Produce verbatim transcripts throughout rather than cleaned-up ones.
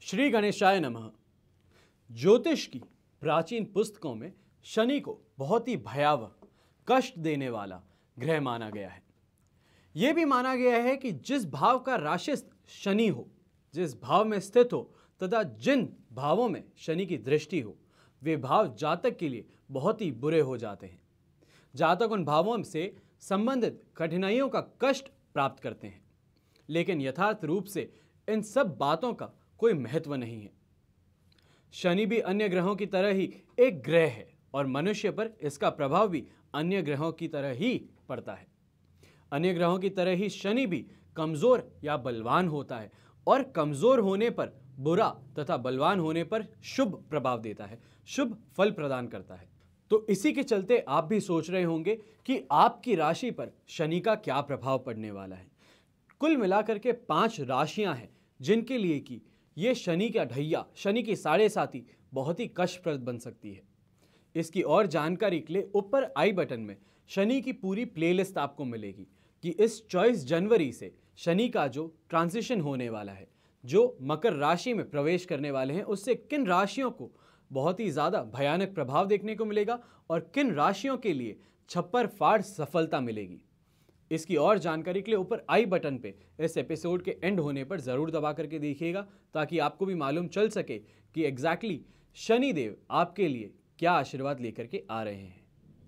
श्री गणेशाय नमः। ज्योतिष की प्राचीन पुस्तकों में शनि को बहुत ही भयावह, कष्ट देने वाला ग्रह माना गया है। यह भी माना गया है कि जिस भाव का राशिस्थ शनि हो, जिस भाव में स्थित हो तथा जिन भावों में शनि की दृष्टि हो, वे भाव जातक के लिए बहुत ही बुरे हो जाते हैं। जातक उन भावों से संबंधित कठिनाइयों का कष्ट प्राप्त करते हैं, लेकिन यथार्थ रूप से इन सब बातों का कोई महत्व नहीं है। शनि भी अन्य ग्रहों की तरह ही एक ग्रह है और मनुष्य पर इसका प्रभाव भी अन्य ग्रहों की तरह ही पड़ता है। अन्य ग्रहों की तरह ही शनि भी कमजोर या बलवान होता है और कमजोर होने पर बुरा तथा बलवान होने पर शुभ प्रभाव देता है, शुभ फल प्रदान करता है। तो इसी के चलते आप भी सोच रहे होंगे कि आपकी राशि पर शनि का क्या प्रभाव पड़ने वाला है। कुल मिलाकर के पांच राशियां हैं जिनके लिए कि ये शनि का ढैया, शनि की साढ़े साथी बहुत ही कष्टप्रद बन सकती है। इसकी और जानकारी के लिए ऊपर आई बटन में शनि की पूरी प्लेलिस्ट आपको मिलेगी कि इस चौबीस जनवरी से शनि का जो ट्रांजिशन होने वाला है, जो मकर राशि में प्रवेश करने वाले हैं, उससे किन राशियों को बहुत ही ज़्यादा भयानक प्रभाव देखने को मिलेगा और किन राशियों के लिए छप्पर फाड़ सफलता मिलेगी। इसकी और जानकारी के लिए ऊपर आई बटन पे इस एपिसोड के एंड होने पर ज़रूर दबा करके देखिएगा, ताकि आपको भी मालूम चल सके कि एग्जैक्टली शनि देव आपके लिए क्या आशीर्वाद लेकर के आ रहे हैं।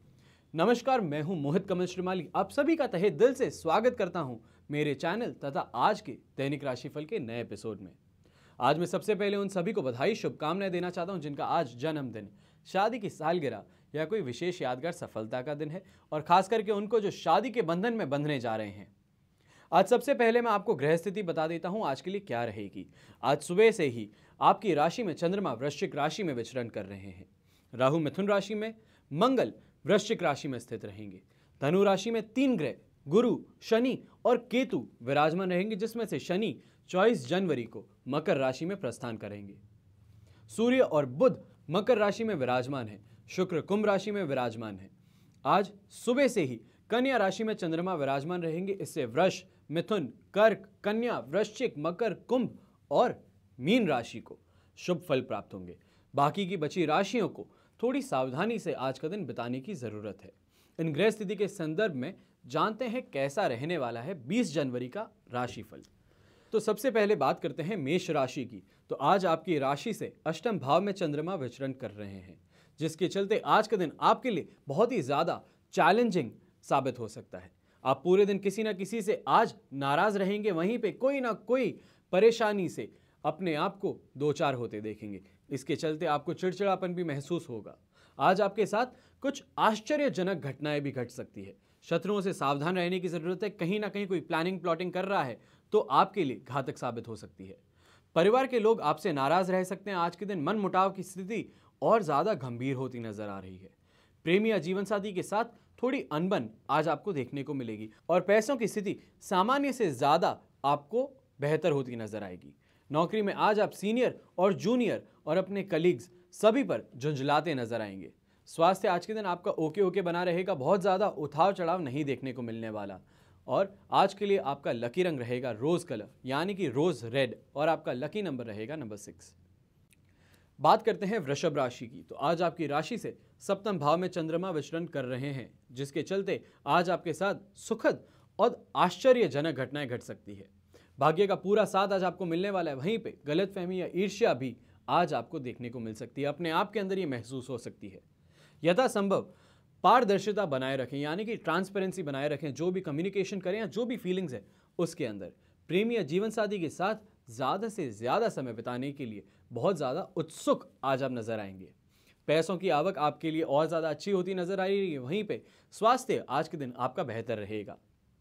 नमस्कार, मैं हूं मोहित कमल श्रीमाली। आप सभी का तहे दिल से स्वागत करता हूं मेरे चैनल तथा आज के दैनिक राशिफल के नए एपिसोड में। आज मैं सबसे पहले उन सभी को बधाई, शुभकामनाएं देना चाहता हूं जिनका आज जन्मदिन, शादी की सालगिरह या कोई विशेष यादगार सफलता का दिन है, और खास करके उनको जो शादी के बंधन में बंधने जा रहे हैं। आज सबसे पहले मैं आपको ग्रह स्थिति बता देता हूं आज के लिए क्या रहेगी। आज सुबह से ही आपकी राशि में चंद्रमा वृश्चिक राशि में विचरण कर रहे हैं। राहु मिथुन राशि में, मंगल वृश्चिक राशि में स्थित रहेंगे। धनु राशि में तीन ग्रह गुरु, शनि और केतु विराजमान रहेंगे, जिसमें से शनि चौबीस जनवरी को मकर राशि में प्रस्थान करेंगे। सूर्य और बुध मकर राशि में विराजमान है, शुक्र कुंभ राशि में विराजमान है। आज सुबह से ही कन्या राशि में चंद्रमा विराजमान रहेंगे। इससे वृष, मिथुन, कर्क, कन्या, वृश्चिक, मकर, कुंभ और मीन राशि को शुभ फल प्राप्त होंगे। बाकी की बची राशियों को थोड़ी सावधानी से आज का दिन बिताने की जरूरत है। इन ग्रह स्थिति के संदर्भ में जानते हैं कैसा रहने वाला है बीस जनवरी का राशिफल। तो सबसे पहले बात करते हैं मेष राशि की। तो आज आपकी राशि से अष्टम भाव में चंद्रमा विचरण कर रहे हैं, जिसके चलते आज का दिन आपके लिए बहुत ही ज़्यादा चैलेंजिंग साबित हो सकता है। आप पूरे दिन किसी ना किसी से आज नाराज रहेंगे, वहीं पे कोई ना कोई परेशानी से अपने आप को दो चार होते देखेंगे। इसके चलते आपको चिड़चिड़ापन भी महसूस होगा। आज आपके साथ कुछ आश्चर्यजनक घटनाएं भी घट सकती है। शत्रुओं से सावधान रहने की जरूरत है। कहीं ना कहीं कोई प्लानिंग प्लॉटिंग कर रहा है तो आपके लिए घातक साबित हो सकती है। परिवार के लोग आपसे नाराज रह सकते हैं। आज के दिन मन मुटाव की स्थिति और ज्यादा गंभीर होती नजर आ रही है। प्रेमी या जीवन साथी के साथ थोड़ी अनबन आज आपको देखने को मिलेगी और पैसों की स्थिति सामान्य से ज्यादा आपको बेहतर होती नजर आएगी। नौकरी में आज आप सीनियर और जूनियर और अपने कलीग्स सभी पर झुंझलाते नजर आएंगे। स्वास्थ्य आज के दिन आपका ओके ओके बना रहेगा, बहुत ज़्यादा उठाव चढ़ाव नहीं देखने को मिलने वाला। और आज के लिए आपका लकी रंग रहेगा रोज कलर, यानी कि रोज रेड, और आपका लकी नंबर रहेगा नंबर सिक्स। बात करते हैं वृषभ राशि की। तो आज आपकी राशि से सप्तम भाव में चंद्रमा विचरण कर रहे हैं, जिसके चलते आज आपके साथ सुखद और आश्चर्यजनक घटनाएं घट सकती है। भाग्य का पूरा साथ आज आपको मिलने वाला है। वहीं पे गलतफहमी या ईर्ष्या भी आज आपको देखने को मिल सकती है। अपने आप के अंदर ये महसूस हो सकती है। यथासंभव पारदर्शिता बनाए रखें, यानी कि ट्रांसपेरेंसी बनाए रखें। जो भी कम्युनिकेशन करें या जो भी फीलिंग्स है उसके अंदर प्रेमी या जीवन साथी के साथ ज़्यादा से ज़्यादा समय बिताने के लिए बहुत ज़्यादा उत्सुक आज आप नजर आएंगे। पैसों की आवक आपके लिए और ज़्यादा अच्छी होती नजर आ रही है। वहीं पे स्वास्थ्य आज के दिन आपका बेहतर रहेगा।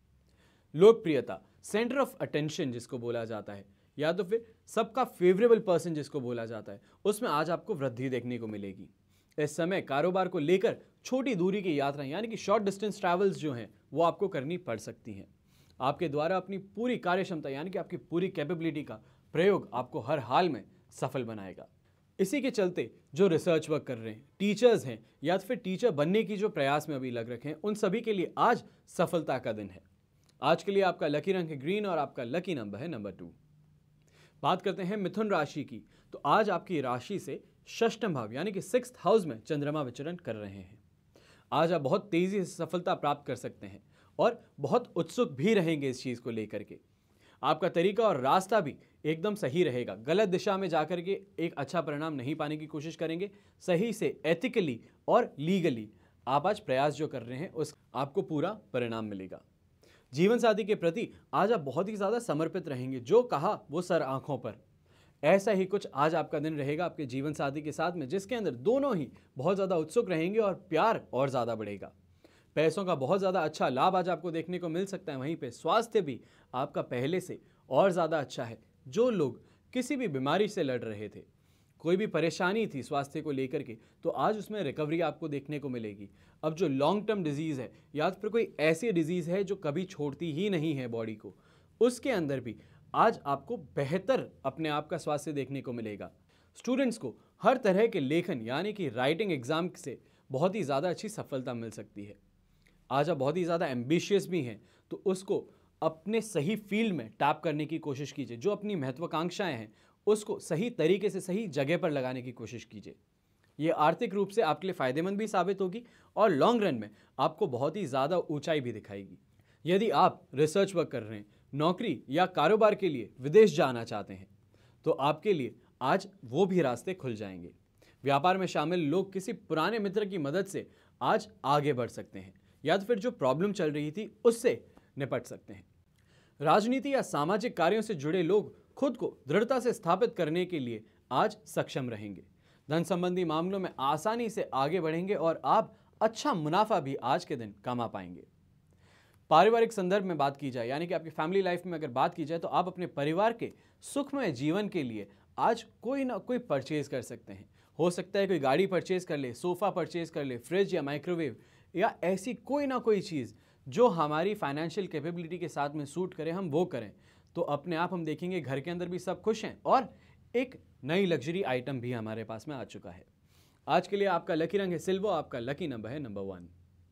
लोकप्रियता, सेंटर ऑफ अटेंशन जिसको बोला जाता है, या तो फिर सबका फेवरेबल पर्सन जिसको बोला जाता है, उसमें आज आपको वृद्धि देखने को मिलेगी। इस समय कारोबार को लेकर छोटी दूरी की यात्राएं, यानी कि शॉर्ट डिस्टेंस ट्रैवल्स जो हैं वो आपको करनी पड़ सकती हैं। आपके द्वारा अपनी पूरी कार्य क्षमता, यानी कि आपकी पूरी कैपेबिलिटी का प्रयोग आपको हर हाल में सफल बनाएगा। इसी के चलते जो रिसर्च वर्क कर रहे हैं, टीचर्स हैं या तो फिर टीचर बनने की जो प्रयास में अभी लग रखे हैं, उन सभी के लिए आज सफलता का दिन है। आज के लिए आपका लकी रंग है ग्रीन और आपका लकी नंबर है नंबर टू। बात करते हैं मिथुन राशि की, तो आज आपकी राशि से षष्ठम भाव यानी कि सिक्स्थ हाउस में चंद्रमा विचरण कर रहे हैं। आज आप बहुत तेजी से सफलता प्राप्त कर सकते हैं और बहुत उत्सुक भी रहेंगे इस चीज को लेकर के। आपका तरीका और रास्ता भी एकदम सही रहेगा। गलत दिशा में जाकर के एक अच्छा परिणाम नहीं पाने की कोशिश करेंगे। सही से एथिकली और लीगली आप आज प्रयास जो कर रहे हैं उस आपको पूरा परिणाम मिलेगा। जीवन साथी के प्रति आज आप बहुत ही ज्यादा समर्पित रहेंगे, जो कहा वो सर आंखों पर। ऐसा ही कुछ आज आपका दिन रहेगा आपके जीवन साथी के साथ में, जिसके अंदर दोनों ही बहुत ज्यादा उत्सुक रहेंगे और प्यार और ज्यादा बढ़ेगा। पैसों का बहुत ज्यादा अच्छा लाभ आज आपको देखने को मिल सकता है। वहीं पे स्वास्थ्य भी आपका पहले से और ज्यादा अच्छा है। जो लोग किसी भी बीमारी से लड़ रहे थे, कोई भी परेशानी थी स्वास्थ्य को लेकर के, तो आज उसमें रिकवरी आपको देखने को मिलेगी। अब जो लॉन्ग टर्म डिजीज है या फिर कोई ऐसी डिजीज है जो कभी छोड़ती ही नहीं है बॉडी को, उसके अंदर भी आज आपको बेहतर अपने आप का स्वास्थ्य देखने को मिलेगा। स्टूडेंट्स को हर तरह के लेखन यानी कि राइटिंग एग्जाम से बहुत ही ज़्यादा अच्छी सफलता मिल सकती है। आज आप बहुत ही ज़्यादा एम्बिशियस भी हैं, तो उसको अपने सही फील्ड में टैप करने की कोशिश कीजिए। जो अपनी महत्वाकांक्षाएं हैं उसको सही तरीके से सही जगह पर लगाने की कोशिश कीजिए। ये आर्थिक रूप से आपके लिए फायदेमंद भी साबित होगी और लॉन्ग रन में आपको बहुत ही ज़्यादा ऊंचाई भी दिखाएगी। यदि आप रिसर्च वर्क कर रहे हैं, नौकरी या कारोबार के लिए विदेश जाना चाहते हैं, तो आपके लिए आज वो भी रास्ते खुल जाएंगे। व्यापार में शामिल लोग किसी पुराने मित्र की मदद से आज आगे बढ़ सकते हैं या तो फिर जो प्रॉब्लम चल रही थी उससे निपट सकते हैं। राजनीति या सामाजिक कार्यों से जुड़े लोग खुद को दृढ़ता से स्थापित करने के लिए आज सक्षम रहेंगे। धन संबंधी मामलों में आसानी से आगे बढ़ेंगे और आप अच्छा मुनाफा भी आज के दिन कमा पाएंगे। पारिवारिक संदर्भ में बात की जाए यानी कि आपकी फैमिली लाइफ में अगर बात की जाए, तो आप अपने परिवार के सुखमय जीवन के लिए आज कोई ना कोई परचेज कर सकते हैं। हो सकता है कोई गाड़ी परचेज कर ले, सोफा परचेज कर ले, फ्रिज या माइक्रोवेव या ऐसी कोई ना कोई चीज़ जो हमारी फाइनेंशियल कैपेबिलिटी के साथ में सूट करे, हम वो करें। तो अपने आप हम देखेंगे घर के अंदर भी सब खुश हैं और एक नई लग्जरी आइटम भी हमारे पास में आ चुका है। आज के लिए आपका लकी रंग है सिल्वर, आपका लकी नंबर है नंबर वन।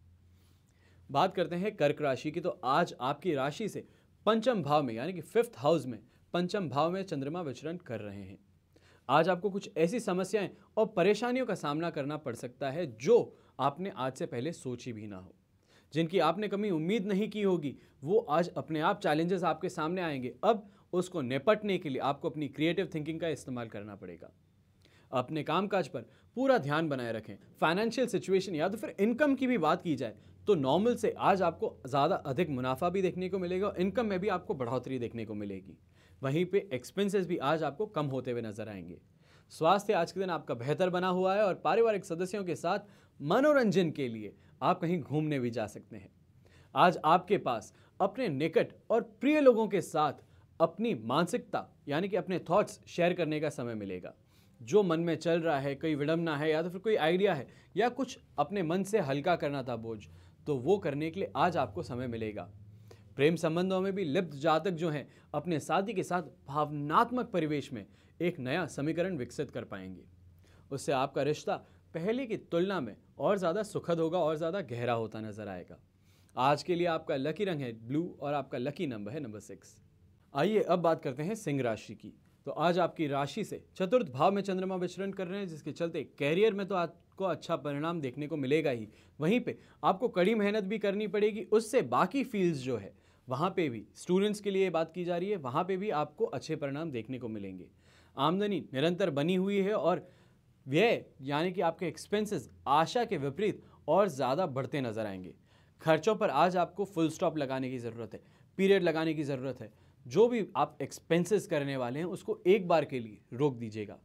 बात करते हैं कर्क राशि की, तो आज आपकी राशि से पंचम भाव में यानी कि फिफ्थ हाउस में पंचम भाव में चंद्रमा विचरण कर रहे हैं। आज आपको कुछ ऐसी समस्याएं और परेशानियों का सामना करना पड़ सकता है जो आपने आज से पहले सोची भी ना हो, जिनकी आपने कभी उम्मीद नहीं की होगी। वो आज अपने आप चैलेंजेस आपके सामने आएंगे। अब उसको निपटने के लिए आपको अपनी क्रिएटिव थिंकिंग का इस्तेमाल करना पड़ेगा। अपने कामकाज पर पूरा ध्यान बनाए रखें। फाइनेंशियल सिचुएशन या तो फिर इनकम की भी बात की जाए तो नॉर्मल से आज आपको ज़्यादा अधिक मुनाफा भी देखने को मिलेगा और इनकम में भी आपको बढ़ोतरी देखने को मिलेगी। वहीं पे एक्सपेंसेस भी आज आपको कम होते हुए नजर आएंगे। स्वास्थ्य आज के दिन आपका बेहतर बना हुआ है और पारिवारिक सदस्यों के साथ मनोरंजन के लिए आप कहीं घूमने भी जा सकते हैं। आज आपके पास अपने निकट और प्रिय लोगों के साथ अपनी मानसिकता यानी कि अपने थॉट्स शेयर करने का समय मिलेगा। जो मन में चल रहा है, कोई विडंबना है या तो फिर कोई आइडिया है या कुछ अपने मन से हल्का करना था बोझ, तो वो करने के लिए आज आपको समय मिलेगा। प्रेम संबंधों में भी लिप्त जातक जो हैं अपने साथी के साथ भावनात्मक परिवेश में एक नया समीकरण विकसित कर पाएंगे। उससे आपका रिश्ता पहले की तुलना में और ज़्यादा सुखद होगा और ज़्यादा गहरा होता नजर आएगा। आज के लिए आपका लकी रंग है ब्लू और आपका लकी नंबर है नंबर सिक्स। आइए अब बात करते हैं सिंह राशि की। तो आज आपकी राशि से चतुर्थ भाव में चंद्रमा विचरण कर रहे हैं, जिसके चलते कैरियर में तो आपको अच्छा परिणाम देखने को मिलेगा ही, वहीं पे आपको कड़ी मेहनत भी करनी पड़ेगी। उससे बाकी फील्ड्स जो है वहाँ पे भी स्टूडेंट्स के लिए बात की जा रही है, वहाँ पे भी आपको अच्छे परिणाम देखने को मिलेंगे। आमदनी निरंतर बनी हुई है और व्यय यानी कि आपके एक्सपेंसेस आशा के विपरीत और ज़्यादा बढ़ते नजर आएंगे। खर्चों पर आज आपको फुल स्टॉप लगाने की ज़रूरत है, पीरियड लगाने की ज़रूरत है। जो भी आप एक्सपेंसेस करने वाले हैं उसको एक बार के लिए रोक दीजिएगा।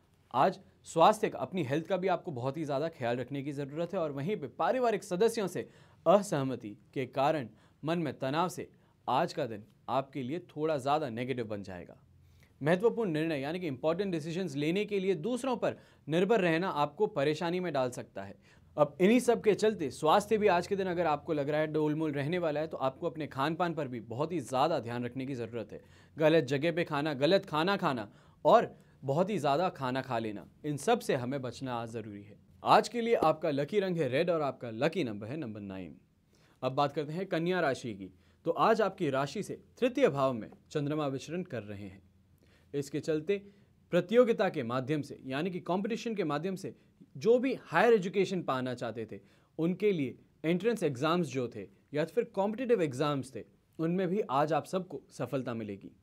आज स्वास्थ्य का, अपनी हेल्थ का भी आपको बहुत ही ज़्यादा ख्याल रखने की ज़रूरत है और वहीं पे पारिवारिक सदस्यों से असहमति के कारण मन में तनाव से आज का दिन आपके लिए थोड़ा ज़्यादा नेगेटिव बन जाएगा। महत्वपूर्ण निर्णय यानी कि इंपॉर्टेंट डिसीजंस लेने के लिए दूसरों पर निर्भर रहना आपको परेशानी में डाल सकता है। अब इन्हीं सब के चलते स्वास्थ्य भी आज के दिन अगर आपको लग रहा है डोलमोल रहने वाला है, तो आपको अपने खान पान पर भी बहुत ही ज़्यादा ध्यान रखने की ज़रूरत है। गलत जगह पे खाना, गलत खाना खाना और बहुत ही ज़्यादा खाना खा लेना, इन सब से हमें बचना आज ज़रूरी है। आज के लिए आपका लकी रंग है रेड और आपका लकी नंबर है नंबर नाइन। अब बात करते हैं कन्या राशि की। तो आज आपकी राशि से तृतीय भाव में चंद्रमा विचरण कर रहे हैं। इसके चलते प्रतियोगिता के माध्यम से यानी कि कंपटीशन के माध्यम से जो भी हायर एजुकेशन पाना चाहते थे उनके लिए एंट्रेंस एग्ज़ाम्स जो थे या फिर कॉम्पिटिटिव एग्ज़ाम्स थे, उनमें भी आज आप सबको सफलता मिलेगी।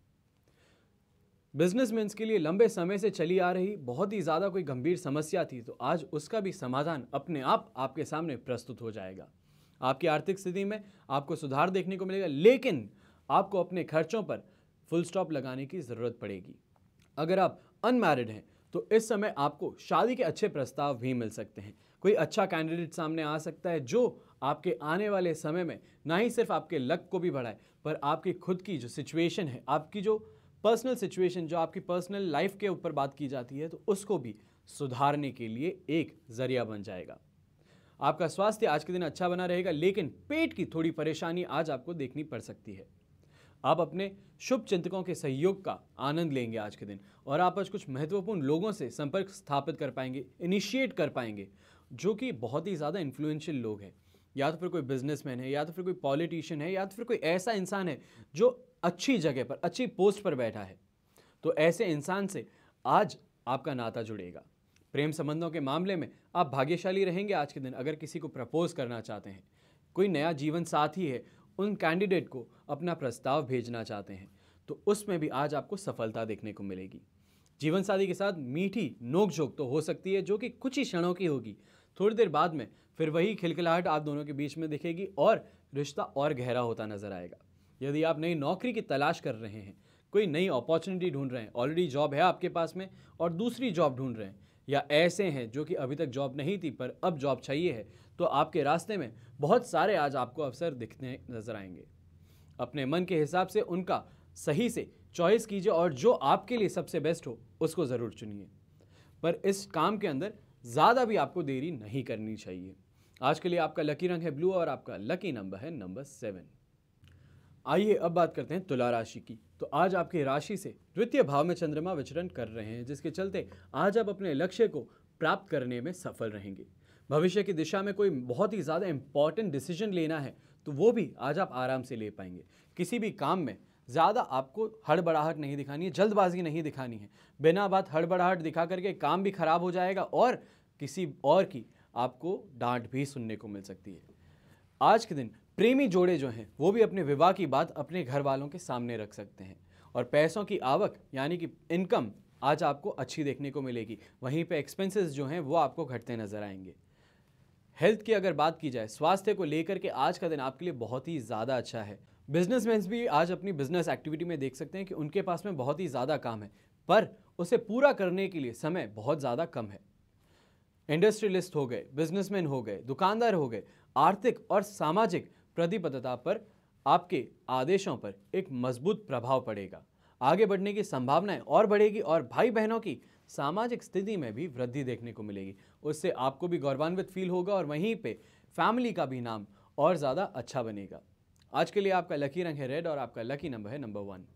बिजनेसमैन के लिए लंबे समय से चली आ रही बहुत ही ज़्यादा कोई गंभीर समस्या थी तो आज उसका भी समाधान अपने आप आपके सामने प्रस्तुत हो जाएगा। आपकी आर्थिक स्थिति में आपको सुधार देखने को मिलेगा, लेकिन आपको अपने खर्चों पर फुल स्टॉप लगाने की ज़रूरत पड़ेगी। अगर आप अनमैरिड हैं तो इस समय आपको शादी के अच्छे प्रस्ताव भी मिल सकते हैं। कोई अच्छा कैंडिडेट सामने आ सकता है जो आपके आने वाले समय में ना ही सिर्फ आपके लक को भी बढ़ाए पर आपकी खुद की जो सिचुएशन है, आपकी जो पर्सनल सिचुएशन, जो आपकी पर्सनल लाइफ के ऊपर बात की जाती है, तो उसको भी सुधारने के लिए एक जरिया बन जाएगा। आपका स्वास्थ्य आज के दिन अच्छा बना रहेगा, लेकिन पेट की थोड़ी परेशानी आज आपको देखनी पड़ सकती है। आप अपने शुभ चिंतकों के सहयोग का आनंद लेंगे आज के दिन और आप आज कुछ महत्वपूर्ण लोगों से संपर्क स्थापित कर पाएंगे, इनिशिएट कर पाएंगे, जो कि बहुत ही ज़्यादा इन्फ्लुएंशियल लोग हैं। या तो फिर कोई बिजनेसमैन है, या तो फिर कोई पॉलिटिशियन है, या तो फिर कोई ऐसा इंसान है जो अच्छी जगह पर, अच्छी पोस्ट पर बैठा है। तो ऐसे इंसान से आज आपका नाता जुड़ेगा। प्रेम संबंधों के मामले में आप भाग्यशाली रहेंगे आज के दिन। अगर किसी को प्रपोज करना चाहते हैं, कोई नया जीवन साथी है, उन कैंडिडेट को अपना प्रस्ताव भेजना चाहते हैं, तो उसमें भी आज आपको सफलता देखने को मिलेगी। जीवन साथी के साथ मीठी नोकझोंक तो हो सकती है, जो कि कुछ ही क्षणों की होगी। थोड़ी देर बाद में फिर वही खिलखिलाहट आप दोनों के बीच में दिखेगी और रिश्ता और गहरा होता नजर आएगा। यदि आप नई नौकरी की तलाश कर रहे हैं, कोई नई अपॉर्चुनिटी ढूंढ रहे हैं, ऑलरेडी जॉब है आपके पास में और दूसरी जॉब ढूंढ रहे हैं, या ऐसे हैं जो कि अभी तक जॉब नहीं थी पर अब जॉब चाहिए है, तो आपके रास्ते में बहुत सारे आज आपको अवसर दिखने नजर आएंगे। अपने मन के हिसाब से उनका सही से चॉइस कीजिए और जो आपके लिए सबसे बेस्ट हो उसको ज़रूर चुनिए। पर इस काम के अंदर ज़्यादा भी आपको देरी नहीं करनी चाहिए। आज के लिए आपका लकी रंग है ब्लू और आपका लकी नंबर है नंबर सेवन। आइए अब बात करते हैं तुला राशि की। तो आज आपकी राशि से द्वितीय भाव में चंद्रमा विचरण कर रहे हैं, जिसके चलते आज आप अपने लक्ष्य को प्राप्त करने में सफल रहेंगे। भविष्य की दिशा में कोई बहुत ही ज़्यादा इंपॉर्टेंट डिसीजन लेना है तो वो भी आज आप आराम से ले पाएंगे। किसी भी काम में ज़्यादा आपको हड़बड़ाहट नहीं दिखानी है, जल्दबाजी नहीं दिखानी है। बिना बात हड़बड़ाहट दिखा करके काम भी खराब हो जाएगा और किसी और की आपको डांट भी सुनने को मिल सकती है। आज के दिन प्रेमी जोड़े जो हैं वो भी अपने विवाह की बात अपने घर वालों के सामने रख सकते हैं और पैसों की आवक यानी कि इनकम आज आपको अच्छी देखने को मिलेगी। वहीं पे एक्सपेंसेस जो हैं वो आपको घटते नजर आएंगे। हेल्थ की अगर बात की जाए, स्वास्थ्य को लेकर के आज का दिन आपके लिए बहुत ही ज़्यादा अच्छा है। बिजनेसमैन भी आज अपनी बिजनेस एक्टिविटी में देख सकते हैं कि उनके पास में बहुत ही ज़्यादा काम है, पर उसे पूरा करने के लिए समय बहुत ज़्यादा कम है। इंडस्ट्रियलिस्ट हो गए, बिजनेसमैन हो गए, दुकानदार हो गए, आर्थिक और सामाजिक प्रतिबद्धता पर आपके आदेशों पर एक मजबूत प्रभाव पड़ेगा। आगे बढ़ने की संभावनाएं और बढ़ेगी और भाई बहनों की सामाजिक स्थिति में भी वृद्धि देखने को मिलेगी। उससे आपको भी गौरवान्वित फील होगा और वहीं पे फैमिली का भी नाम और ज़्यादा अच्छा बनेगा। आज के लिए आपका लकी रंग है रेड और आपका लकी नंबर है नंबर वन।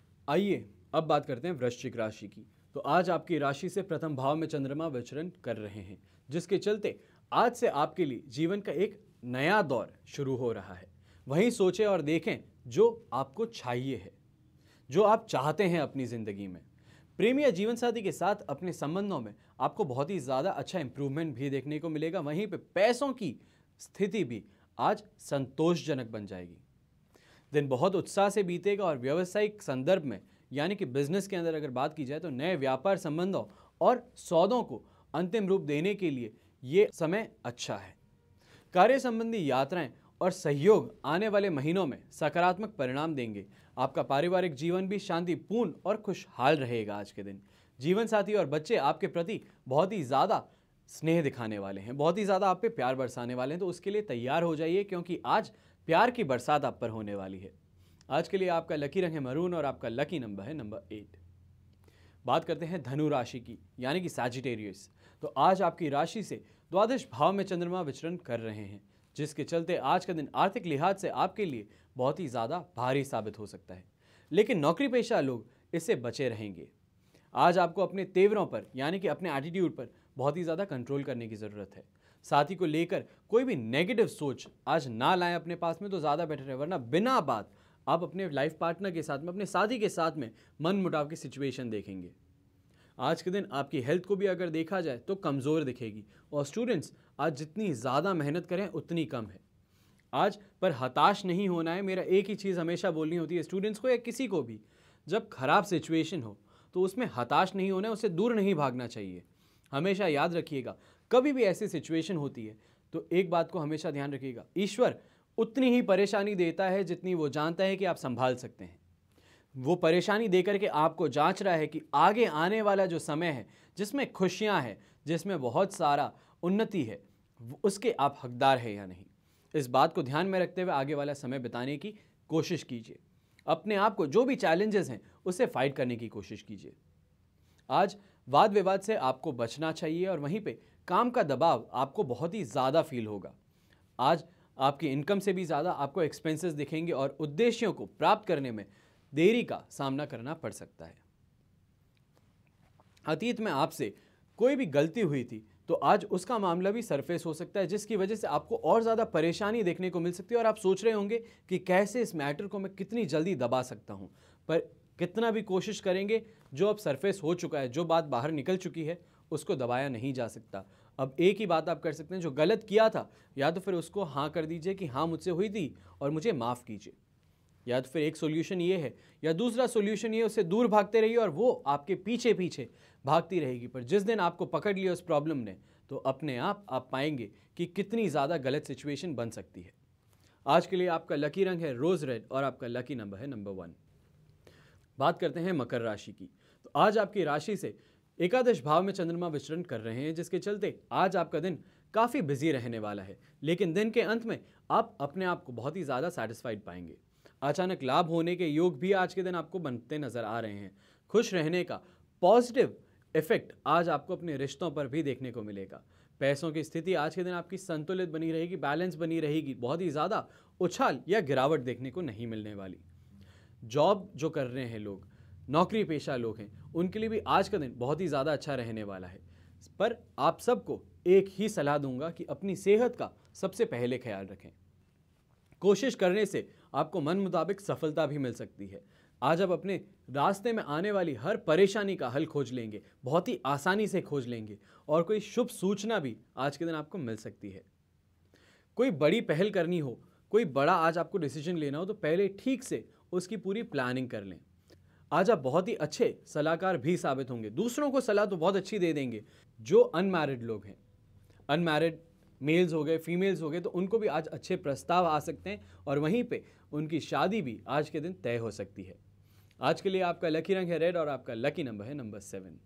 आइए अब बात करते हैं वृश्चिक राशि की। तो आज आपकी राशि से प्रथम भाव में चंद्रमा विचरण कर रहे हैं, जिसके चलते आज से आपके लिए जीवन का एक नया दौर शुरू हो रहा है। वहीं सोचें और देखें जो आपको चाहिए है, जो आप चाहते हैं अपनी ज़िंदगी में। प्रेमी या जीवन साथी के साथ अपने संबंधों में आपको बहुत ही ज़्यादा अच्छा इंप्रूवमेंट भी देखने को मिलेगा। वहीं पे पैसों की स्थिति भी आज संतोषजनक बन जाएगी। दिन बहुत उत्साह से बीतेगा और व्यावसायिक संदर्भ में यानी कि बिजनेस के अंदर अगर बात की जाए तो नए व्यापार संबंधों और सौदों को अंतिम रूप देने के लिए ये समय अच्छा है। कार्य संबंधी यात्राएं और सहयोग आने वाले महीनों में सकारात्मक परिणाम देंगे। आपका पारिवारिक जीवन भी शांतिपूर्ण और खुशहाल रहेगा। आज के दिन जीवन साथी और बच्चे आपके प्रति बहुत ही ज़्यादा स्नेह दिखाने वाले हैं, बहुत ही ज़्यादा आप पे प्यार बरसाने वाले हैं, तो उसके लिए तैयार हो जाइए क्योंकि आज प्यार की बरसात आप पर होने वाली है। आज के लिए आपका लकी रंग है मरून और आपका लकी नंबर है नंबर एट। बात करते हैं धनु राशि की यानी कि सैजिटेरियस। तो आज आपकी राशि से द्वादश भाव में चंद्रमा विचरण कर रहे हैं, जिसके चलते आज का दिन आर्थिक लिहाज से आपके लिए बहुत ही ज़्यादा भारी साबित हो सकता है, लेकिन नौकरी पेशा लोग इससे बचे रहेंगे। आज आपको अपने तेवरों पर यानी कि अपने एटीट्यूड पर बहुत ही ज़्यादा कंट्रोल करने की ज़रूरत है। साथी को लेकर कोई भी नेगेटिव सोच आज ना लाएं अपने पास में तो ज़्यादा बेटर है, वरना बिना बात आप अपने लाइफ पार्टनर के साथ में, अपने साथी के साथ में मन मुटाव की सिचुएशन देखेंगे। आज के दिन आपकी हेल्थ को भी अगर देखा जाए तो कमज़ोर दिखेगी, और स्टूडेंट्स आज जितनी ज़्यादा मेहनत करें उतनी कम है। आज पर हताश नहीं होना है। मेरा एक ही चीज़ हमेशा बोलनी होती है स्टूडेंट्स को या किसी को भी, जब खराब सिचुएशन हो तो उसमें हताश नहीं होना है, उससे दूर नहीं भागना चाहिए। हमेशा याद रखिएगा, कभी भी ऐसी सिचुएशन होती है तो एक बात को हमेशा ध्यान रखिएगा, ईश्वर उतनी ही परेशानी देता है जितनी वो जानता है कि आप संभाल सकते हैं। वो परेशानी देकर के आपको जांच रहा है कि आगे आने वाला जो समय है, जिसमें खुशियां हैं, जिसमें बहुत सारा उन्नति है, उसके आप हकदार हैं या नहीं। इस बात को ध्यान में रखते हुए आगे वाला समय बिताने की कोशिश कीजिए। अपने आप को जो भी चैलेंजेस हैं उससे फाइट करने की कोशिश कीजिए। आज वाद विवाद से आपको बचना चाहिए, और वहीं पे काम का दबाव आपको बहुत ही ज़्यादा फील होगा। आज आपकी इनकम से भी ज़्यादा आपको एक्सपेंसेस दिखेंगे और उद्देश्यों को प्राप्त करने में देरी का सामना करना पड़ सकता है। अतीत में आपसे कोई भी गलती हुई थी तो आज उसका मामला भी सरफेस हो सकता है, जिसकी वजह से आपको और ज़्यादा परेशानी देखने को मिल सकती है, और आप सोच रहे होंगे कि कैसे इस मैटर को मैं कितनी जल्दी दबा सकता हूं। पर कितना भी कोशिश करेंगे, जो अब सरफेस हो चुका है, जो बात बाहर निकल चुकी है, उसको दबाया नहीं जा सकता। अब एक ही बात आप कर सकते हैं, जो गलत किया था या तो फिर उसको हाँ कर दीजिए कि हाँ मुझसे हुई थी और मुझे माफ़ कीजिए, या तो फिर एक सोल्यूशन ये है, या दूसरा सोल्यूशन ये, उससे दूर भागते रहिए और वो आपके पीछे पीछे भागती रहेगी। पर जिस दिन आपको पकड़ लिया उस प्रॉब्लम ने, तो अपने आप आप पाएंगे कि कितनी ज़्यादा गलत सिचुएशन बन सकती है। आज के लिए आपका लकी रंग है रोज़ रेड, और आपका लकी नंबर है नंबर वन। बात करते हैं मकर राशि की। तो आज आपकी राशि से एकादश भाव में चंद्रमा विचरण कर रहे हैं, जिसके चलते आज आपका दिन काफ़ी बिजी रहने वाला है, लेकिन दिन के अंत में आप अपने आप को बहुत ही ज़्यादा सेटिस्फाइड पाएंगे। अचानक लाभ होने के योग भी आज के दिन आपको बनते नजर आ रहे हैं। खुश रहने का पॉजिटिव इफेक्ट आज आपको अपने रिश्तों पर भी देखने को मिलेगा। पैसों की स्थिति आज के दिन आपकी संतुलित बनी रहेगी, बैलेंस बनी रहेगी, बहुत ही ज़्यादा उछाल या गिरावट देखने को नहीं मिलने वाली। जॉब जो कर रहे हैं लोग, नौकरी पेशा लोग हैं, उनके लिए भी आज का दिन बहुत ही ज़्यादा अच्छा रहने वाला है। पर आप सबको एक ही सलाह दूंगा कि अपनी सेहत का सबसे पहले ख्याल रखें। कोशिश करने से आपको मन मुताबिक सफलता भी मिल सकती है। आज आप अपने रास्ते में आने वाली हर परेशानी का हल खोज लेंगे, बहुत ही आसानी से खोज लेंगे, और कोई शुभ सूचना भी आज के दिन आपको मिल सकती है। कोई बड़ी पहल करनी हो, कोई बड़ा आज आपको डिसीजन लेना हो, तो पहले ठीक से उसकी पूरी प्लानिंग कर लें। आज आप बहुत ही अच्छे सलाहकार भी साबित होंगे, दूसरों को सलाह तो बहुत अच्छी दे देंगे। जो अनमैरिड लोग हैं, अनमैरिड मेल्स हो गए, फीमेल्स हो गए, तो उनको भी आज अच्छे प्रस्ताव आ सकते हैं, और वहीं पे उनकी शादी भी आज के दिन तय हो सकती है। आज के लिए आपका लकी रंग है रेड, और आपका लकी नंबर है नंबर सेवन।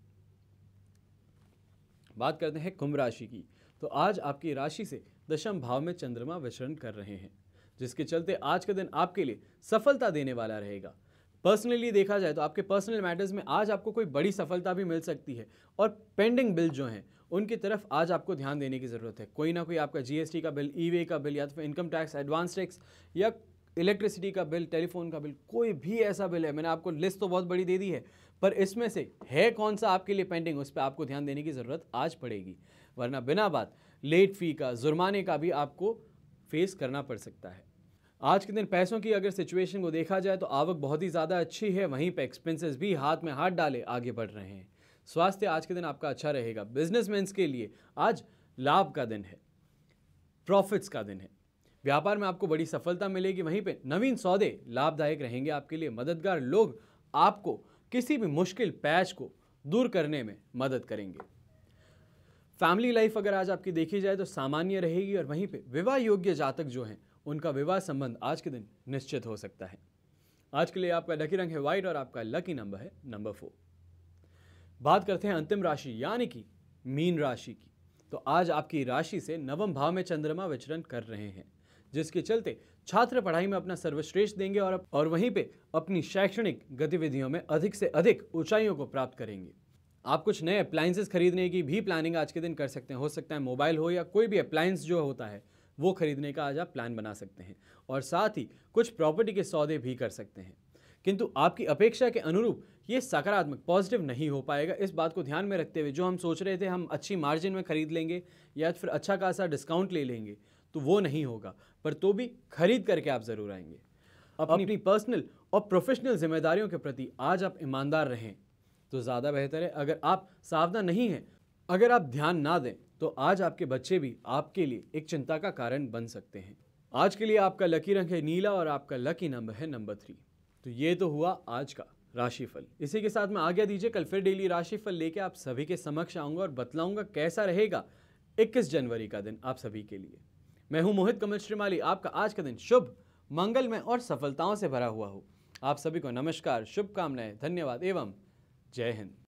बात करते हैं कुंभ राशि की। तो आज आपकी राशि से दशम भाव में चंद्रमा विचरण कर रहे हैं, जिसके चलते आज का दिन आपके लिए सफलता देने वाला रहेगा। पर्सनली देखा जाए तो आपके पर्सनल मैटर्स में आज आपको कोई बड़ी सफलता भी मिल सकती है, और पेंडिंग बिल जो हैं उनकी तरफ आज आपको ध्यान देने की ज़रूरत है। कोई ना कोई आपका जीएसटी का बिल, ई वे का बिल, या तो फिर इनकम टैक्स, एडवांस टैक्स, या इलेक्ट्रिसिटी का बिल, टेलीफोन का बिल, कोई भी ऐसा बिल है। मैंने आपको लिस्ट तो बहुत बड़ी दे दी है, पर इसमें से है कौन सा आपके लिए पेंडिंग, उस पर आपको ध्यान देने की ज़रूरत आज पड़ेगी। वरना बिना बात लेट फी का, जुर्माने का भी आपको फेस करना पड़ सकता है। आज के दिन पैसों की अगर सिचुएशन को देखा जाए तो आवक बहुत ही ज़्यादा अच्छी है, वहीं पे एक्सपेंसेस भी हाथ में हाथ डाले आगे बढ़ रहे हैं। स्वास्थ्य आज के दिन आपका अच्छा रहेगा। बिजनेसमैन्स के लिए आज लाभ का दिन है, प्रॉफिट्स का दिन है। व्यापार में आपको बड़ी सफलता मिलेगी, वहीं पे नवीन सौदे लाभदायक रहेंगे आपके लिए। मददगार लोग आपको किसी भी मुश्किल पैच को दूर करने में मदद करेंगे। फैमिली लाइफ अगर आज आपकी देखी जाए तो सामान्य रहेगी, और वहीं पे विवाह योग्य जातक जो हैं उनका विवाह संबंध आज के दिन निश्चित हो सकता है। आज के लिए आपका लकी रंग है व्हाइट, और आपका लकी नंबर है नंबर फोर। बात करते हैं अंतिम राशि यानी कि मीन राशि की। तो आज आपकी राशि से नवम भाव में चंद्रमा विचरण कर रहे हैं, जिसके चलते छात्र पढ़ाई में अपना सर्वश्रेष्ठ देंगे, और और वहीं पे अपनी शैक्षणिक गतिविधियों में अधिक से अधिक ऊंचाइयों को प्राप्त करेंगे। आप कुछ नए अप्लायंसेस खरीदने की भी प्लानिंग आज के दिन कर सकते हैं। हो सकता है मोबाइल हो या कोई भी अप्लायंस जो होता है वो खरीदने का आज आप प्लान बना सकते हैं, और साथ ही कुछ प्रॉपर्टी के सौदे भी कर सकते हैं। किंतु आपकी अपेक्षा के अनुरूप ये सकारात्मक पॉजिटिव नहीं हो पाएगा। इस बात को ध्यान में रखते हुए जो हम सोच रहे थे हम अच्छी मार्जिन में खरीद लेंगे या फिर अच्छा खासा डिस्काउंट ले लेंगे, तो वो नहीं होगा, पर तो भी खरीद करके आप ज़रूर आएंगे। अपनी पर्सनल और प्रोफेशनल जिम्मेदारियों के प्रति आज आप ईमानदार रहें तो ज़्यादा बेहतर है। अगर आप सावधान नहीं हैं, अगर आप ध्यान ना दें, तो आज आपके बच्चे भी आपके लिए एक चिंता का कारण बन सकते हैं। आज के लिए आपका लकी रंग है नीला और आपका लकी नंबर है नंबर थ्री। तो ये तो हुआ आज का राशिफल। इसी के साथ मैं आज्ञा दीजिए, कल फिर डेली राशिफल लेके आप सभी के समक्ष आऊंगा और बतलाऊंगा कैसा रहेगा इक्कीस जनवरी का दिन आप सभी के लिए। मैं हूं मोहित कमल श्रीमाली। आपका आज का दिन शुभ, मंगलमय और सफलताओं से भरा हुआ हो। आप सभी को नमस्कार, शुभकामनाएं, धन्यवाद एवं जय हिंद।